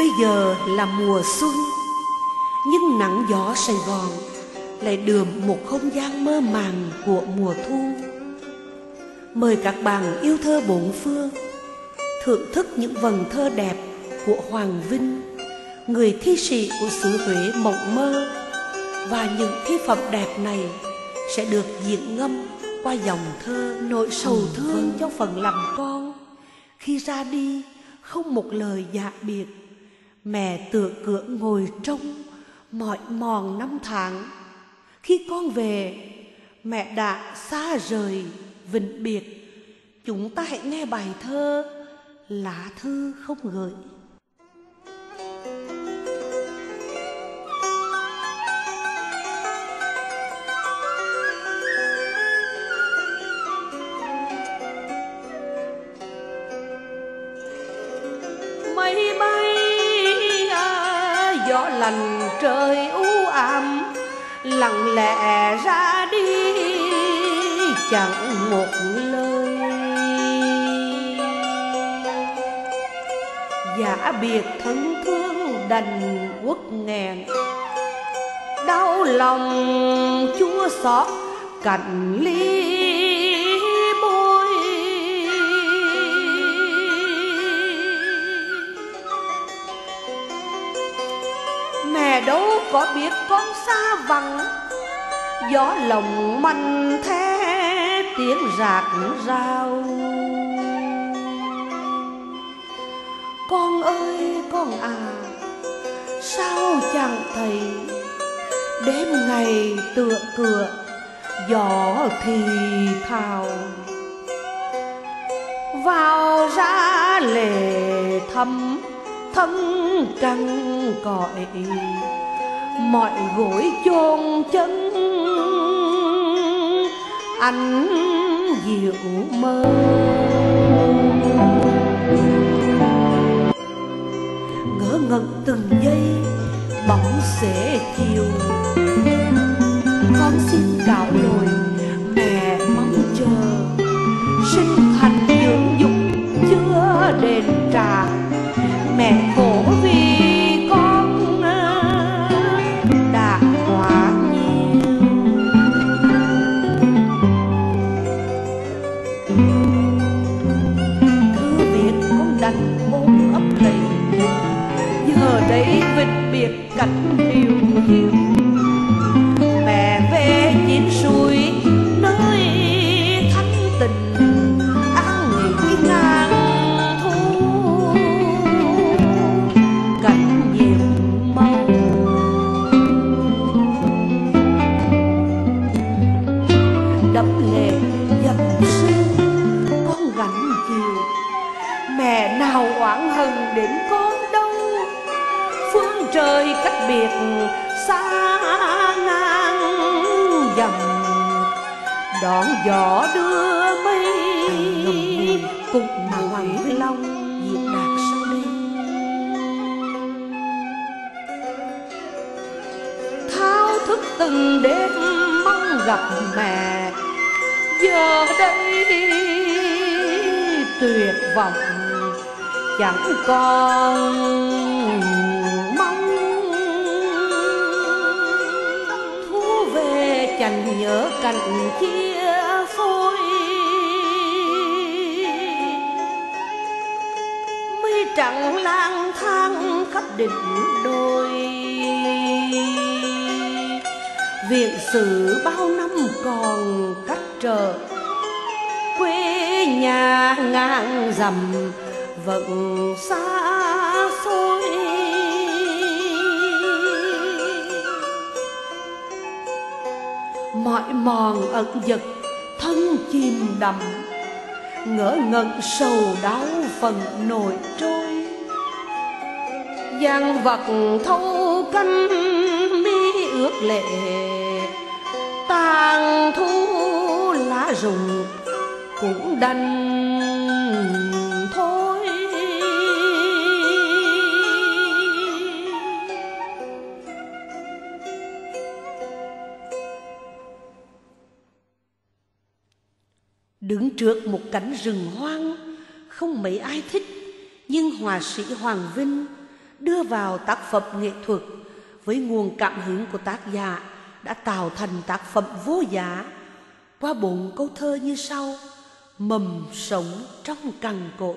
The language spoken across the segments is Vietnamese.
Bây giờ là mùa xuân, nhưng nắng gió Sài Gòn lại đượm một không gian mơ màng của mùa thu. Mời các bạn yêu thơ bốn phương thưởng thức những vần thơ đẹp của Hoàng Vinh, người thi sĩ của xứ Huế mộng mơ. Và những thi phẩm đẹp này sẽ được diễn ngâm qua dòng thơ nỗi sầu thương cho phận làm con. Khi ra đi không một lời dạ biệt, mẹ tựa cửa ngồi trông mỏi mòn năm tháng. Khi con về mẹ đã xa rời vĩnh biệt. Chúng ta hãy nghe bài thơ Lá thư không gửi. Mây bay gió lạnh trời u ám, lặng lẽ ra đi chẳng một lời. Giả biệt thân thương đành uất nghẹn, đau lòng chua xót cạnh ly bôi. Mẹ đâu có biết con xa vắng, gió lòng manh thế tiếng rạc rào. Con ơi con à, sao chẳng thấy đêm ngày tựa cửa gió thì thào. Vào ra lệ thăm thân căng cõi, mọi gối chôn chân anh dịu mơ. Ngỡ ngẩn từng giây bóng xế chiều, con xin cáo lỗi mẹ mong chờ. Sinh thành dưỡng dục chưa đền trả, mẹ khổ vì con đã quá nhiều. Thư viết con đành ôm ấp lấy, giờ đây vĩnh biệt cảnh điều hiu. Mẹ về chín suối nơi thanh tịnh, an nghỉ ngang thu cảnh nhiệm màu. Đẫm lệ dầm sương con gánh chiều, mẹ nào oán hận đến con đâu. Phương trời cách biệt xa ngang dầm, đón gió đưa mây cùng mà Hoàng Vinh Long diễn đạt sau đây. Thao thức từng đêm mong gặp mẹ, giờ đây tuyệt vọng chẳng còn mong. Thu về chẳng nhớ cảnh chia phôi, mây trắng lang thang khắp đỉnh đồi. Viện sử bao năm còn cách trở, quê nhà ngang dặm vẫn xa xôi. Mỏi mòn ẩn dật thân chìm đắm, ngỡ ngẩn sầu đau phần nổi trôi. Giang vật thâu canh mi ướt lệ, tàn thu lá rụng cũng đành thôi. Đứng trước một cánh rừng hoang không mấy ai thích, nhưng họa sĩ Hoàng Vinh đưa vào tác phẩm nghệ thuật với nguồn cảm hứng của tác giả đã tạo thành tác phẩm vô giá qua 4 câu thơ như sau: mầm sống trong cằn cỗi.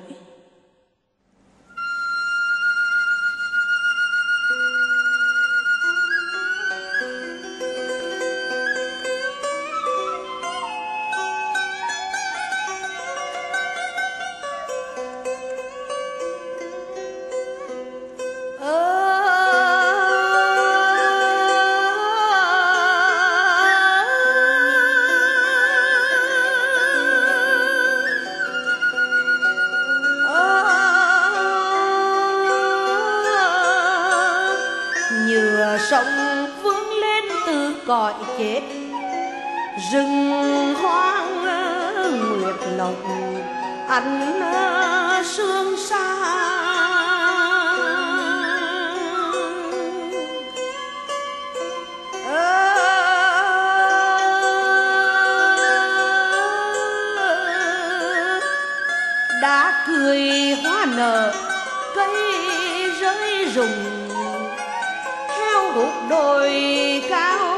Sông vươn lên từ cõi chết, rừng hoang nguyệt lộc ăn sương xa. Đã cười hoa nở cây rơi rụng, hút đồi cao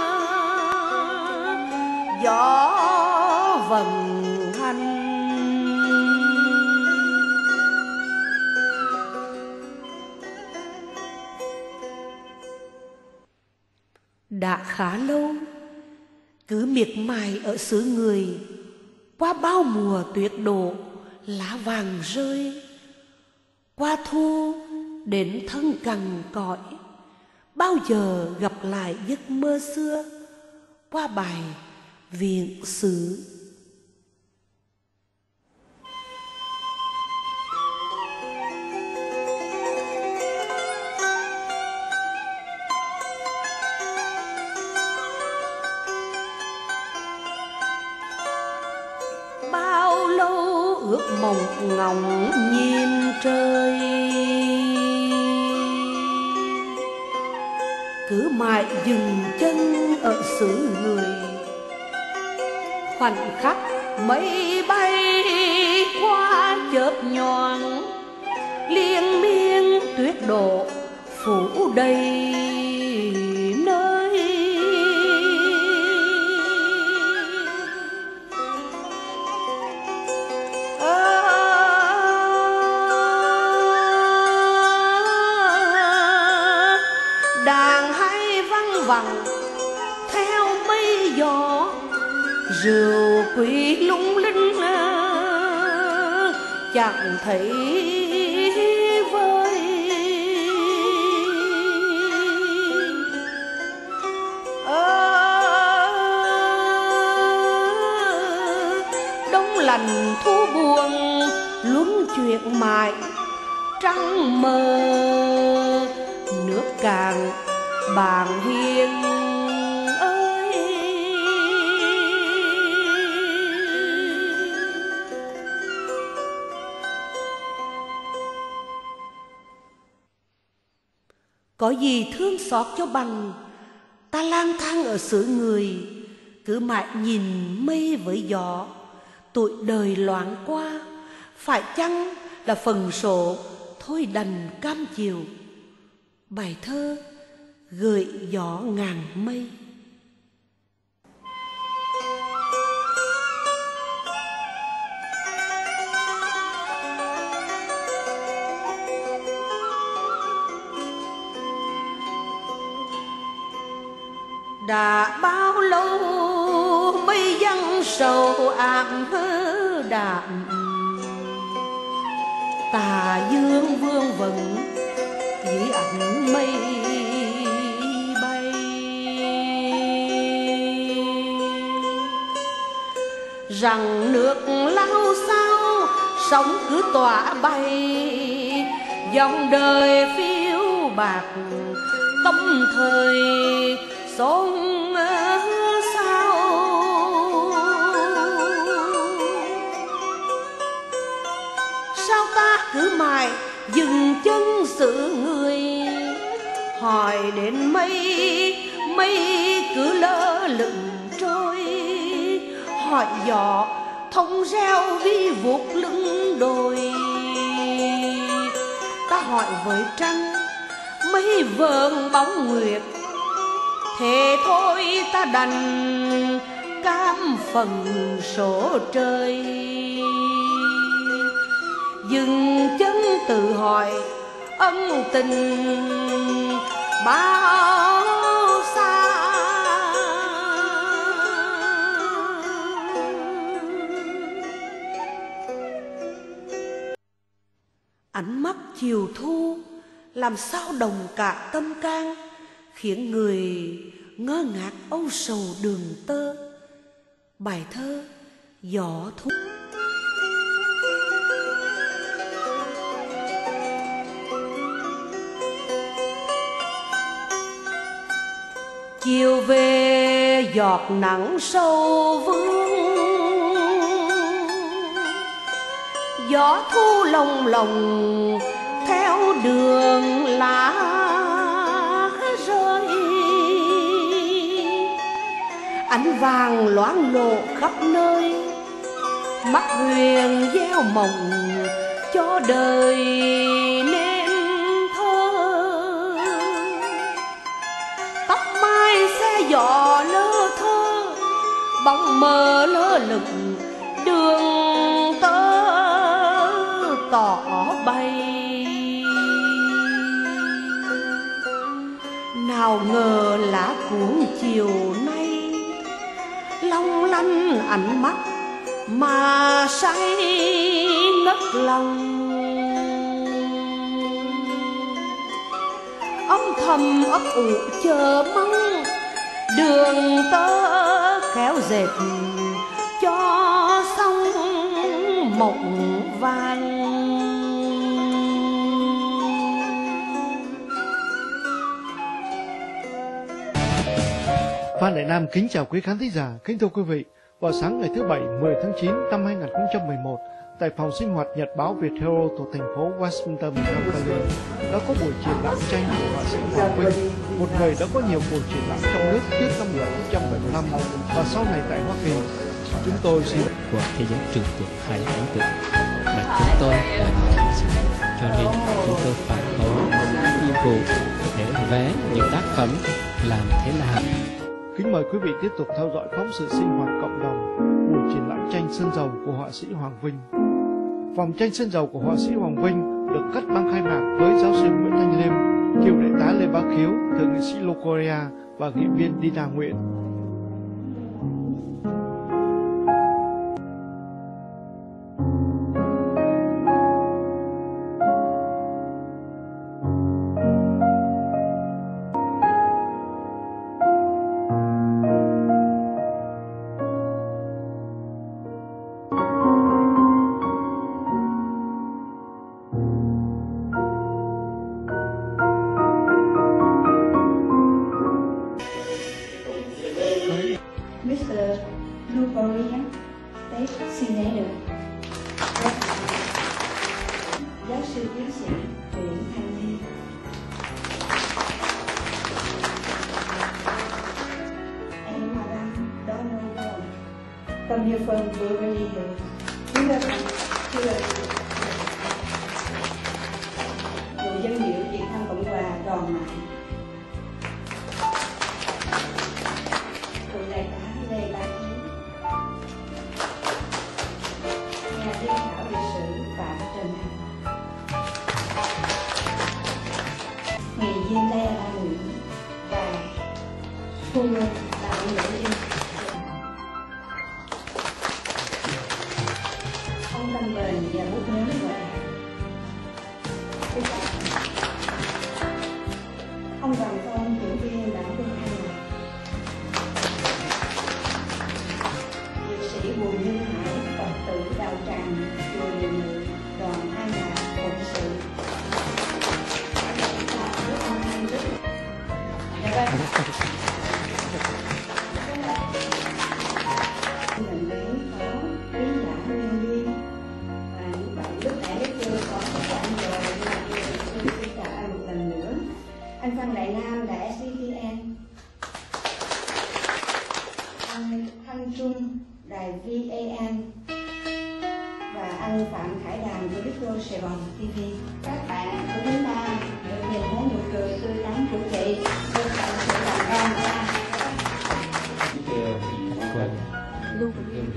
gió vần hành. Đã khá lâu cứ miệt mài ở xứ người, qua bao mùa tuyết đổ lá vàng rơi, qua thu đến thân cằn cõi, bao giờ gặp lại giấc mơ xưa qua bài Viện Sử. Bao lâu ước mộng ngóng nhìn trời, cứ mãi dừng chân ở xứ người. Khoảnh khắc mây bay qua chớp nhoáng, liên miên tuyết đổ phủ đầy nơi. Đàn hay văng vẳng theo mây gió, rượu quý lung linh chẳng thấy vơi. Đông lạnh thu buồn luân chuyển mãi, trăng mờ nước cạn bạn hiền ơi. Có gì thương xót cho bằng ta lang thang ở xứ người, cứ mãi nhìn mây với gió, tuổi đời loáng qua, phải chăng là phần số thôi đành cam chịu. Bài thơ Gửi gió ngàn mây. Đã bao lâu mây giăng sầu ảm đạm, tà dương vương vần dưới ánh mây bay. Rằng nước lao sao sóng cứ tỏa bay, dòng đời phiêu bạc tâm thời xôn xao. Sao ta cứ mãi dừng chân sự người, hỏi đến mây mây cứ lơ lửng trôi, hỏi gió thông reo vi vút lưng đồi. Ta ta hỏi với trăng, mây vờn bóng nguyệt, thế thôi ta đành cam phần số trời. Dừng chân tự hỏi ân tình bao xa. Ánh mắt chiều thu làm sao đồng cả tâm can, khiến người ngơ ngác âu sầu đường tơ. Bài thơ Gió Thu. Chiều về giọt nắng sâu vương, gió thu lồng lồng theo đường lá rơi. Ánh vàng loáng lộ khắp nơi, mắt huyền gieo mộng cho đời nên thơ. Tóc mai xe gió lơ thơ, bóng mờ lơ lửng đường tơ tỏ bay. Nào ngờ lá cuốn chiều nay long lanh ánh mắt mà say ngất lòng. Âm thầm ấp ủ chờ mong, đường tơ khéo dệt cho xong mộng vàng. Phan Đại Nam kính chào quý khán thính giả. Kính thưa quý vị, vào sáng ngày thứ Bảy 10 tháng 9 năm 2011, tại phòng sinh hoạt Nhật báo Việt Herald thuộc thành phố Washington, California, đã có buổi triển lãm tranh của họa sĩ Hoàng Vinh, một người đã có nhiều buổi triển lãm trong nước trước năm 1975 và sau này tại Hoa Kỳ. Chúng tôi xin của thế giới trừu tượng hay ấn tượng mà chúng tôi là nghệ sĩ, cho nên chúng tôi phải có nhiệm vụ để vẽ những tác phẩm làm thế nào. Kính mời quý vị tiếp tục theo dõi phóng sự sinh hoạt cộng đồng, buổi triển lãm tranh sơn dầu của họa sĩ Hoàng Vinh. Vòng tranh sơn dầu của họa sĩ Hoàng Vinh được cắt băng khai mạc với giáo sư Nguyễn Thanh Liêm, cựu đại tá Lê Bá Khiếu, thượng nghị sĩ Lô Korea và nghệ viên Dina Nguyễn. Mr. Lô Korea, State Senator, giáo sư tiến sĩ Nguyễn Thanh Liêm. And Madame Donald Wong, come here from Beverly Hills. Bộ dân biểu Việt Nam Cộng hòa Đoàn Mại. Cụ đại tá Lê Bá Khiếu, nhà biên khảo lịch sử Phạm Trần Hằng, nghệ viên Lê La Nguyễn và phu nhân Đạo Lễ Yên. Ông Tâm Bền và bút nến gọi ông Đoàn Phong, trưởng viên đảng Quân Thanh, dược sĩ Bùi Như Hải, Phật tử đạo tràng chùa Điều Ngự, đoàn An Lạc phụng sự. Mình đến có quý giả nhân duyên và như vậy lúc nãy lúc chưa có anh rồi tôi xin chào anh một lần nữa. Anh Phan Đại Nam, Đài SVTN, anh Thanh Trung, Đài VAN và anh Phạm Khải Đàn của Little Sài Gòn TV. Các bạn của chúng ta được nhìn thấy nụ cười tươi tắn của chị, được tận sự thành công nha. Luôn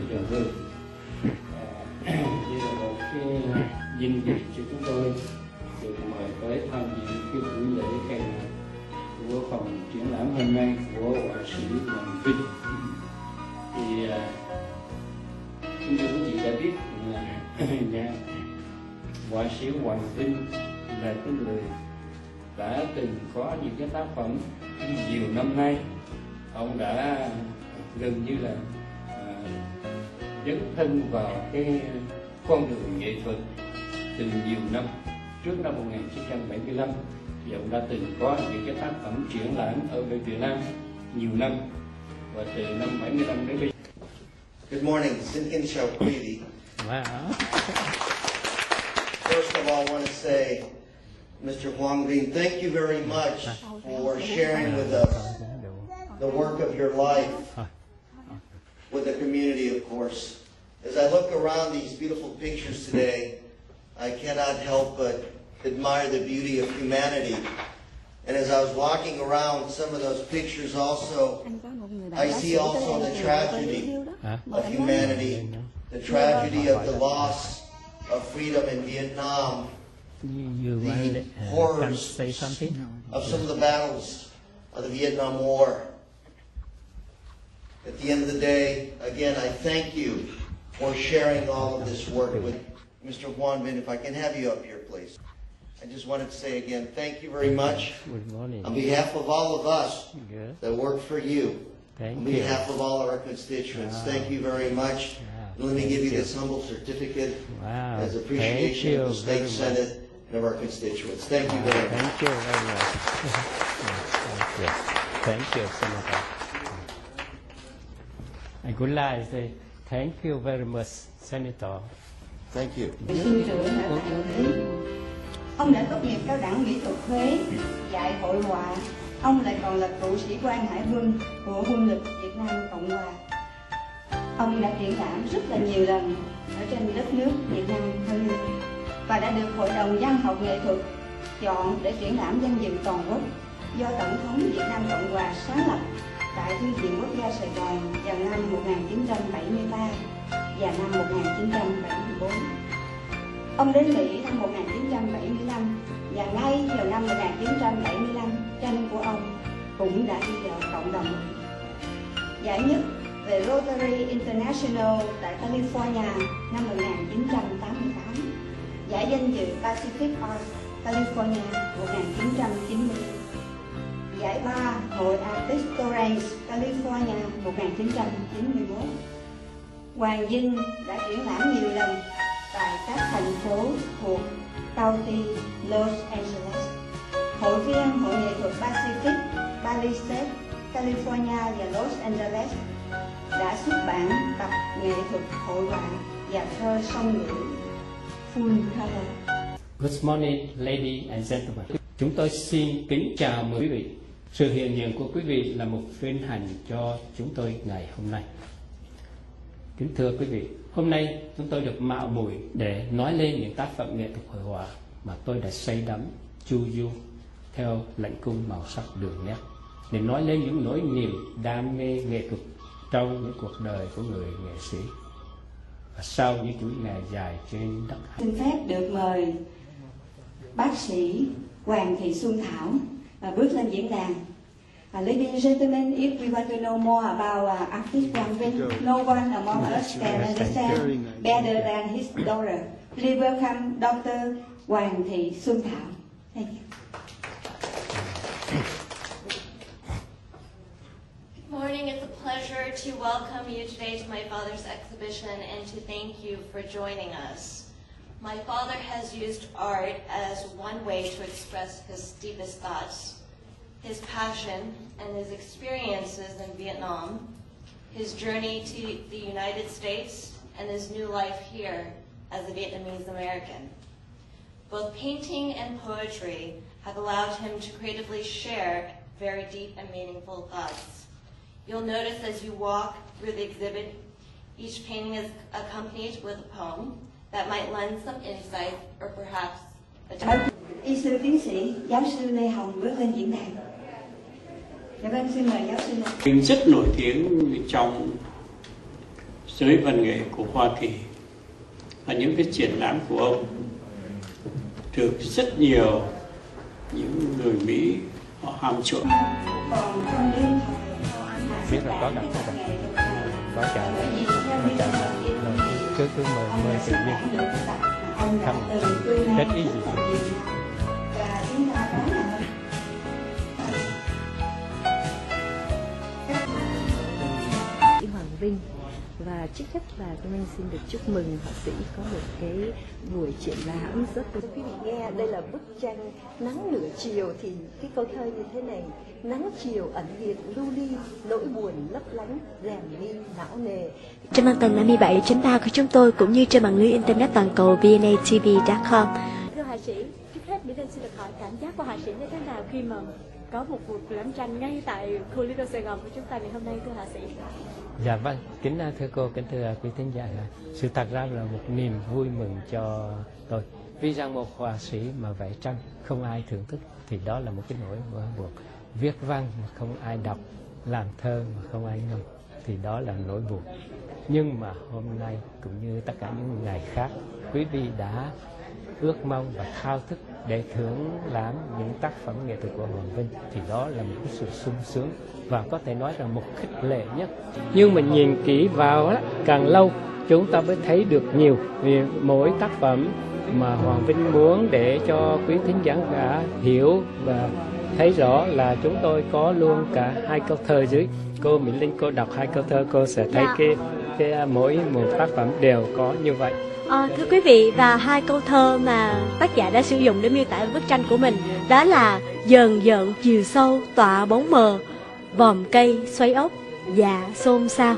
đây là một cái vinh dự cho chúng tôi được mời tới tham dự cái buổi lễ khai mạc của phòng triển lãm hôm nay của họa sĩ Hoàng Vinh. Thì như quý vị đã biết là họa sĩ Hoàng Vinh là cái người đã từng có những cái tác phẩm nhiều năm nay. Ông đã gần như là dấn thân vào cái con đường nghệ thuật từ nhiều năm. Trước năm 1975 thì ông đã từng có những cái tác phẩm triển lãm ở Việt Nam nhiều năm, và từ năm 75 đến bây giờ. Good morning, xin kính chào quý vị. Wow. First of all, I want to say, Mr. Hoàng Vinh, thank you very much for sharing with us the work of your life with the community, of course. As I look around these beautiful pictures today, I cannot help but admire the beauty of humanity. And as I was walking around some of those pictures also, I see also the tragedy of humanity, the tragedy of the loss of freedom in Vietnam, the horrors of some of the battles of the Vietnam War. At the end of the day, again, I thank you for sharing all of this work with Mr. Hoàng Vinh. If I can have you up here, please. I just wanted to say again, thank you very much. Good morning. On behalf of all of us Good. that work for you, Thank on you. behalf of all our constituents, thank you very much. Wow. Let me give you Thank this humble certificate Wow. as Thank appreciation you of the State very Senate much. and of our constituents. Thank you very much. Thank you very much. Thank you. Thank you, Senator. I would like to say thank you very much, Senator. Thank you. Sinh trưởng ở tại Huế. Ông đã tốt nghiệp cao đẳng mỹ thuật Huế, dạy hội họa. Ông lại còn là cựu sĩ quan hải quân của quân lực Việt Nam Cộng Hòa. Ông đã triển lãm rất là nhiều lần ở trên đất nước Việt Nam thân yêu và đã được Hội đồng Văn học Nghệ thuật chọn để triển lãm danh dự toàn quốc do Tổng thống Việt Nam Cộng Hòa sáng lập tại Thư viện Quốc gia Sài Gòn vào năm 1973 và năm 1974. Ông đến Mỹ năm 1975 và ngay vào năm 1975, tranh của ông cũng đã đi vào cộng đồng. Giải nhất về Rotary International tại California năm 1988, giải danh dự Pacific Art California 1990, giải ba Hội Artist Torrance California 1991. Hoàng Vinh đã triển lãm nhiều lần tại các thành phố thuộc County Los Angeles. Hội viên Hội nghệ thuật Pacific, Palisades, California và Los Angeles đã xuất bản tập nghệ thuật hội họa và thơ song ngữ Full Color. Good morning, ladies and gentlemen. Chúng tôi xin kính chào mừng quý vị. Sự hiện diện của quý vị là một vinh hạnh cho chúng tôi ngày hôm nay. Kính thưa quý vị, hôm nay chúng tôi được mạo muội để nói lên những tác phẩm nghệ thuật hội họa mà tôi đã say đắm, chu du theo lệnh cung màu sắc đường nét, để nói lên những nỗi niềm đam mê nghệ thuật trong những cuộc đời của người nghệ sĩ và sau những chuỗi ngày dài trên đất Hải. Xin phép được mời bác sĩ Hoàng Thị Xuân Thảo bước lên diễn đàn. Ladies and gentlemen, if we want to know more about artist Hoàng Vinh, no one among us can understand better than his daughter. Please welcome Dr. Hoàng Thị Xuân Thảo. Thank you. Good morning. It's a pleasure to welcome you today to my father's exhibition and to thank you for joining us. My father has used art as one way to express his deepest thoughts, his passion and his experiences in Vietnam, his journey to the United States, and his new life here as a Vietnamese American. Both painting and poetry have allowed him to creatively share very deep and meaningful thoughts. You'll notice as you walk through the exhibit, each painting is accompanied with a poem, that might lend some insight or perhaps a Y sư tiến sĩ giáo sư Lê Hồng bước lên diễn đàn. Dạ vâng, xin mời giáo sư Lê. Anh rất nổi tiếng trong giới văn nghệ của Hoa Kỳ, và những cái triển lãm của ông được rất nhiều những người Mỹ họ ham chuộng. Biết là có cảm xúc có chào cứ mời tự nhiên không rất ý gì. Hoàng Vinh, và trước hết là tôi xin được chúc mừng họa sĩ có một cái buổi triển lãm rất quý vị nghe. Đây là bức tranh Nắng nửa chiều, thì cái câu thơ như thế này: nắng chiều ẩn hiện lưu ly, nỗi buồn lấp lánh rèm mi não nề. Trên mạng tầng 57.3 của chúng tôi cũng như trên mạng lưới internet toàn cầu vnatv.com. Thưa họa sĩ, trước hết Mỹ Linh xin được hỏi cảm giác của họa sĩ như thế nào khi mà có một cuộc triển lãm tranh ngay tại khu Little Sài Gòn của chúng ta ngày hôm nay, thưa họa sĩ? Dạ vâng, kính thưa cô, kính thưa quý thính giả, sự thật ra là một niềm vui mừng cho tôi, vì rằng một họa sĩ mà vẽ tranh không ai thưởng thức thì đó là một cái nỗi buồn. Viết văn mà không ai đọc, làm thơ mà không ai ngâm thì đó là nỗi buồn. Nhưng mà hôm nay cũng như tất cả những ngày khác, quý vị đã ước mong và thao thức để thưởng lãm những tác phẩm nghệ thuật của Hoàng Vinh thì đó là một cái sự sung sướng và có thể nói rằng một khích lệ nhất. Nhưng mà nhìn kỹ vào càng lâu chúng ta mới thấy được nhiều, vì mỗi tác phẩm mà Hoàng Vinh muốn để cho quý thính giả cả hiểu và thấy rõ là chúng tôi có luôn cả 2 câu thơ dưới. Cô Mỹ Linh, cô đọc 2 câu thơ, cô sẽ thấy cái mỗi một tác phẩm đều có như vậy. Thưa quý vị, và 2 câu thơ mà tác giả đã sử dụng để miêu tả bức tranh của mình đó là: dờn dợn chiều sâu tọa bóng mờ, vòm cây xoáy ốc dạ xôn xao.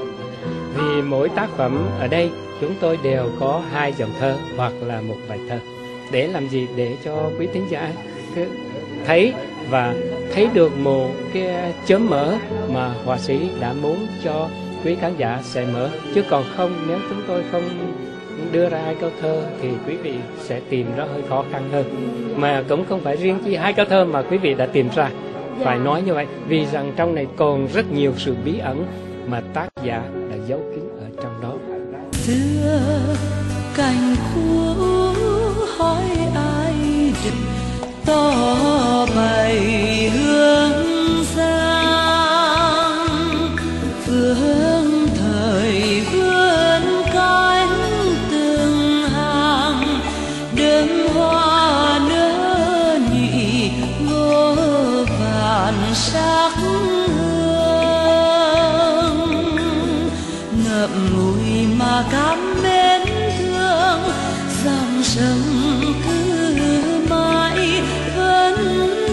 Vì mỗi tác phẩm ở đây chúng tôi đều có 2 dòng thơ hoặc là một bài thơ. Để làm gì? Để cho quý thính giả thấy và thấy được một cái chớm mở mà họa sĩ đã muốn cho quý khán giả sẽ mở. Chứ còn không, nếu chúng tôi không đưa ra 2 câu thơ thì quý vị sẽ tìm nó hơi khó khăn hơn. Mà cũng không phải riêng chỉ 2 câu thơ mà quý vị đã tìm ra. Phải nói như vậy, vì rằng trong này còn rất nhiều sự bí ẩn mà tác giả đã giấu kín ở trong đó. Xưa cành khô hỏi ai định tỏ bày hương giang, phương thời vươn cánh từng hàng, đơm hoa nở nhị vô vàn sắc hương, ngậm ngùi mà cảm mến thương, dòng sông cứ mãi vẫn